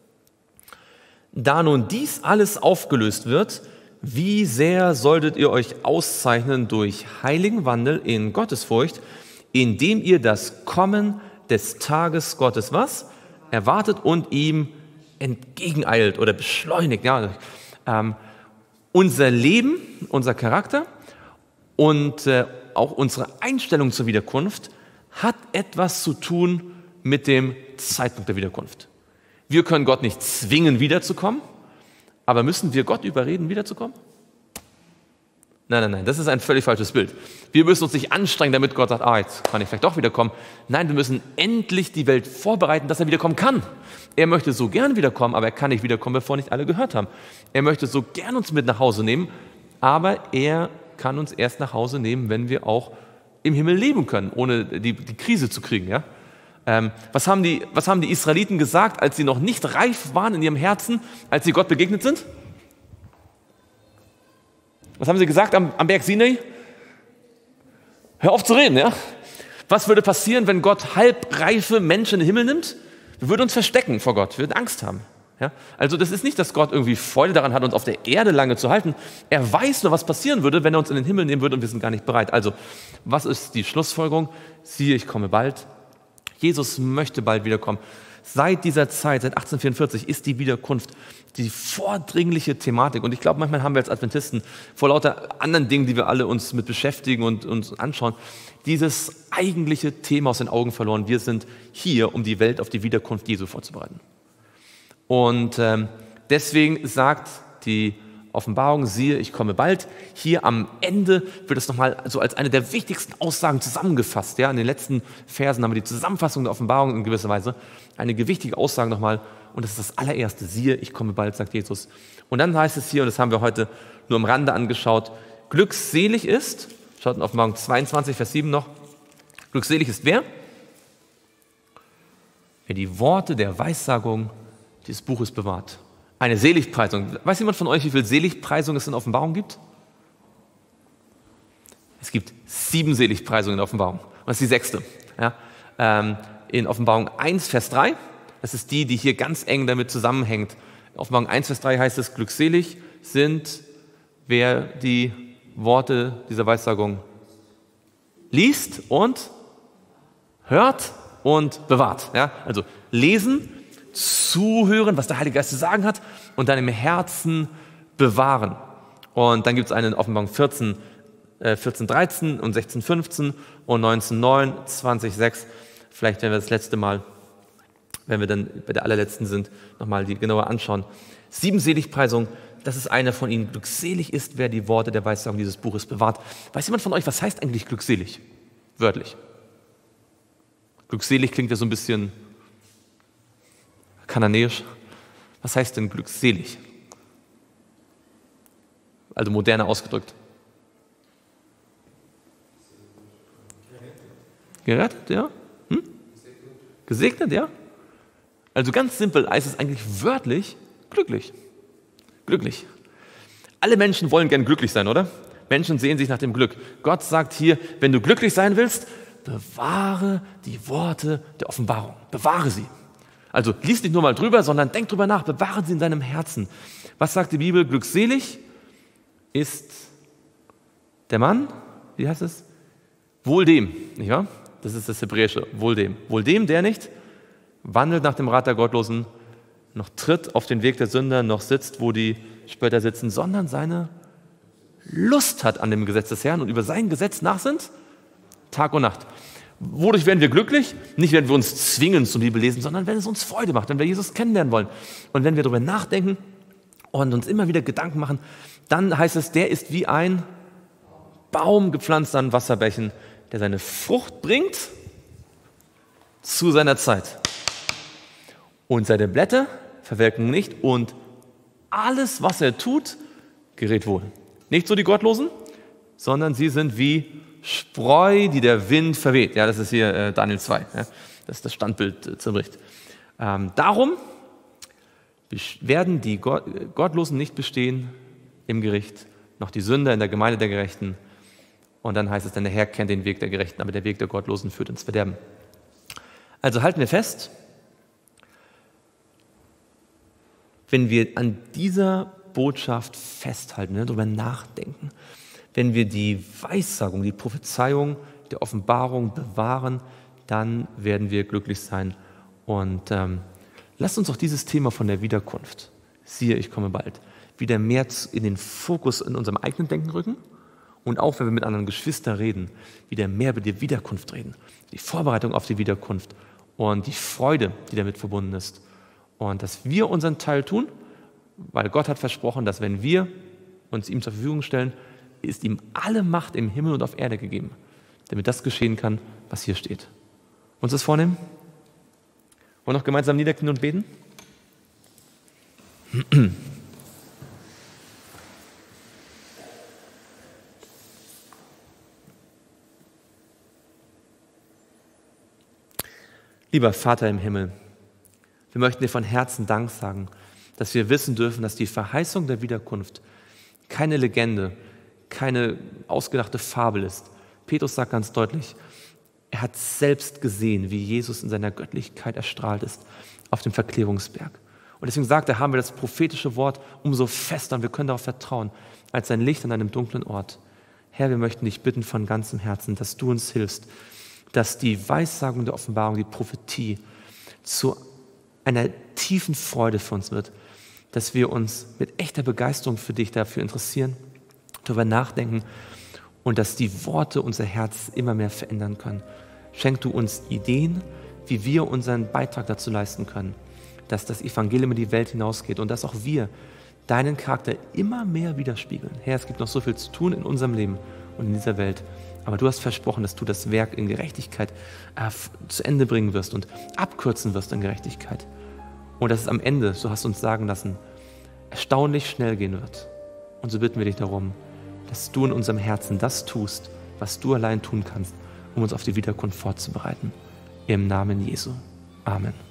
Da nun dies alles aufgelöst wird, wie sehr solltet ihr euch auszeichnen durch heiligen Wandel in Gottesfurcht, indem ihr das Kommen des Tages Gottes was? Erwartet und ihm entgegeneilt oder beschleunigt. Ja, ähm, unser Leben, unser Charakter und äh, auch unsere Einstellung zur Wiederkunft hat etwas zu tun mit dem Zeitpunkt der Wiederkunft. Wir können Gott nicht zwingen, wiederzukommen, aber müssen wir Gott überreden, wiederzukommen? Nein, nein, nein, das ist ein völlig falsches Bild. Wir müssen uns nicht anstrengen, damit Gott sagt, ah, jetzt kann ich vielleicht doch wiederkommen. Nein, wir müssen endlich die Welt vorbereiten, dass er wiederkommen kann. Er möchte so gern wiederkommen, aber er kann nicht wiederkommen, bevor nicht alle gehört haben. Er möchte so gern uns mit nach Hause nehmen, aber er kann uns erst nach Hause nehmen, wenn wir auch im Himmel leben können, ohne die, die Krise zu kriegen. Ja? Ähm, was haben die, was haben die Israeliten gesagt, als sie noch nicht reif waren in ihrem Herzen, als sie Gott begegnet sind? Was haben sie gesagt am, am Berg Sinai? Hör auf zu reden, ja? Was würde passieren, wenn Gott halbreife Menschen in den Himmel nimmt? Wir würden uns verstecken vor Gott, wir würden Angst haben. Ja? Also das ist nicht, dass Gott irgendwie Freude daran hat, uns auf der Erde lange zu halten. Er weiß nur, was passieren würde, wenn er uns in den Himmel nehmen würde und wir sind gar nicht bereit. Also, was ist die Schlussfolgerung? Siehe, ich komme bald. Jesus möchte bald wiederkommen. Seit dieser Zeit, seit achtzehnhundertvierundvierzig, ist die Wiederkunft die vordringliche Thematik. Und ich glaube, manchmal haben wir als Adventisten vor lauter anderen Dingen, die wir alle uns mit beschäftigen und uns anschauen, dieses eigentliche Thema aus den Augen verloren. Wir sind hier, um die Welt auf die Wiederkunft Jesu vorzubereiten. Und ähm, deswegen sagt die Offenbarung, siehe, ich komme bald. Hier am Ende wird es nochmal so als eine der wichtigsten Aussagen zusammengefasst. Ja, in den letzten Versen haben wir die Zusammenfassung der Offenbarung in gewisser Weise. Eine gewichtige Aussage nochmal. und das ist das allererste. Siehe, ich komme bald, sagt Jesus. Und dann heißt es hier, und das haben wir heute nur am Rande angeschaut, glückselig ist, schaut in Offenbarung zweiundzwanzig, Vers sieben noch, glückselig ist wer? Wer die Worte der Weissagung dieses Buches bewahrt. Eine Seligpreisung. Weiß jemand von euch, wie viele Seligpreisungen es in Offenbarung gibt? Es gibt sieben Seligpreisungen in der Offenbarung. Und das ist die sechste. Ja, ähm, in Offenbarung eins, Vers drei, das ist die, die hier ganz eng damit zusammenhängt. In Offenbarung eins, Vers drei heißt es, glückselig sind, wer die Worte dieser Weissagung liest und hört und bewahrt. Ja, also lesen, zuhören, was der Heilige Geist zu sagen hat und dann im Herzen bewahren. Und dann gibt es eine in Offenbarung vierzehn, äh, vierzehn, dreizehn und sechzehn, fünfzehn und neunzehn, neun, zwanzig, sechs. Vielleicht werden wir das letzte Mal, wenn wir dann bei der allerletzten sind, nochmal die genauer anschauen. Sieben Seligpreisungen, das ist eine von ihnen. Glückselig ist, wer die Worte der Weissagung dieses Buches bewahrt. Weiß jemand von euch, was heißt eigentlich glückselig? Wörtlich. Glückselig klingt ja so ein bisschen kananäisch. Was heißt denn glückselig? Also moderner ausgedrückt. Gerettet, ja? Hm? Gesegnet, ja? Also ganz simpel heißt es eigentlich wörtlich glücklich. Glücklich. Alle Menschen wollen gern glücklich sein, oder? Menschen sehen sich nach dem Glück. Gott sagt hier, wenn du glücklich sein willst, bewahre die Worte der Offenbarung. Bewahre sie. Also lies nicht nur mal drüber, sondern denk drüber nach. Bewahre sie in deinem Herzen. Was sagt die Bibel? Glückselig ist der Mann, wie heißt es? Wohl dem, nicht wahr? Das ist das Hebräische, wohl dem. Wohl dem, der nicht wandelt nach dem Rat der Gottlosen, noch tritt auf den Weg der Sünder, noch sitzt, wo die Spötter sitzen, sondern seine Lust hat an dem Gesetz des Herrn und über sein Gesetz nachsinnt, Tag und Nacht. Wodurch werden wir glücklich? Nicht, wenn wir uns zwingen zum Bibel lesen, sondern wenn es uns Freude macht, wenn wir Jesus kennenlernen wollen. Und wenn wir darüber nachdenken und uns immer wieder Gedanken machen, dann heißt es, der ist wie ein Baum gepflanzt an Wasserbächen, der seine Frucht bringt zu seiner Zeit. Und seine Blätter verwelken nicht und alles, was er tut, gerät wohl. Nicht so die Gottlosen, sondern sie sind wie Spreu, die der Wind verweht. Ja, das ist hier äh, Daniel zwei. Ja, das ist das Standbild äh, zum Bericht. Ähm, darum werden die Gott, Gottlosen nicht bestehen im Gericht, noch die Sünder in der Gemeinde der Gerechten. Und dann heißt es, denn der Herr kennt den Weg der Gerechten, aber der Weg der Gottlosen führt ins Verderben. Also halten wir fest, wenn wir an dieser Botschaft festhalten, ne, darüber nachdenken, wenn wir die Weissagung, die Prophezeiung der Offenbarung bewahren, dann werden wir glücklich sein. Und ähm, lasst uns auch dieses Thema von der Wiederkunft, siehe, ich komme bald, wieder mehr in den Fokus in unserem eigenen Denken rücken und auch, wenn wir mit anderen Geschwistern reden, wieder mehr über die Wiederkunft reden, die Vorbereitung auf die Wiederkunft und die Freude, die damit verbunden ist. Und dass wir unseren Teil tun, weil Gott hat versprochen, dass wenn wir uns ihm zur Verfügung stellen, ist ihm alle Macht im Himmel und auf Erde gegeben, damit das geschehen kann, was hier steht. Uns das vornehmen? Wollen wir noch gemeinsam niederknien und beten? Lieber Vater im Himmel, wir möchten dir von Herzen Dank sagen, dass wir wissen dürfen, dass die Verheißung der Wiederkunft keine Legende, keine ausgedachte Fabel ist. Petrus sagt ganz deutlich, er hat selbst gesehen, wie Jesus in seiner Göttlichkeit erstrahlt ist auf dem Verklärungsberg. Und deswegen sagt er, haben wir das prophetische Wort umso fester und wir können darauf vertrauen, als ein Licht an einem dunklen Ort. Herr, wir möchten dich bitten von ganzem Herzen, dass du uns hilfst, dass die Weissagung der Offenbarung, die Prophetie zu einer tiefen Freude für uns wird, dass wir uns mit echter Begeisterung für dich dafür interessieren, darüber nachdenken und dass die Worte unser Herz immer mehr verändern können. Schenk du uns Ideen, wie wir unseren Beitrag dazu leisten können, dass das Evangelium in die Welt hinausgeht und dass auch wir deinen Charakter immer mehr widerspiegeln. Herr, es gibt noch so viel zu tun in unserem Leben und in dieser Welt, aber du hast versprochen, dass du das Werk in Gerechtigkeit äh, zu Ende bringen wirst und abkürzen wirst in Gerechtigkeit. und dass es am Ende, so hast du uns sagen lassen, erstaunlich schnell gehen wird. Und so bitten wir dich darum, dass du in unserem Herzen das tust, was du allein tun kannst, um uns auf die Wiederkunft vorzubereiten. Im Namen Jesu. Amen.